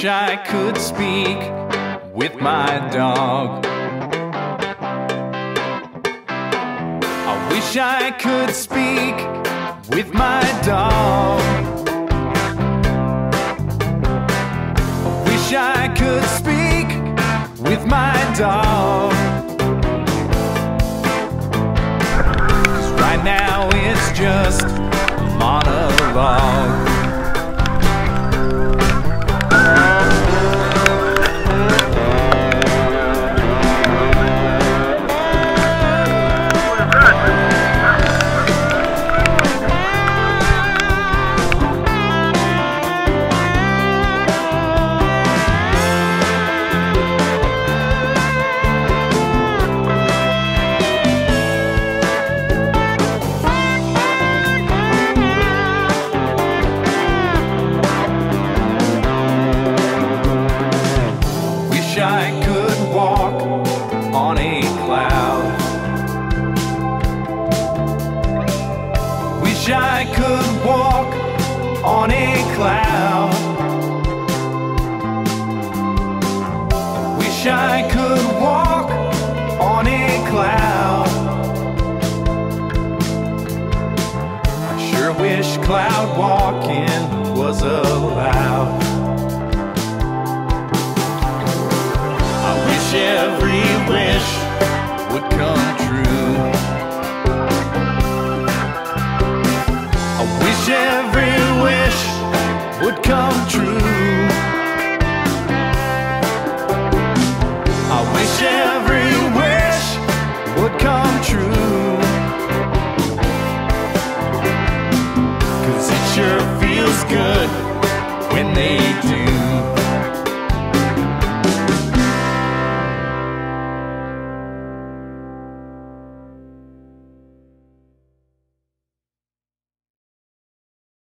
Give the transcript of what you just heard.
wish I could speak with my dog. I wish I could speak with my dog. I wish I could speak with my dog. 'Cause right now it's just a monologue. Wish I could walk on a cloud. Wish I could walk on a cloud. Wish I could walk on a cloud. I sure wish cloud walking was allowed. Every wish would come true. I wish every wish would come true. I wish every wish would come true. 'Cause it sure feels good when they do.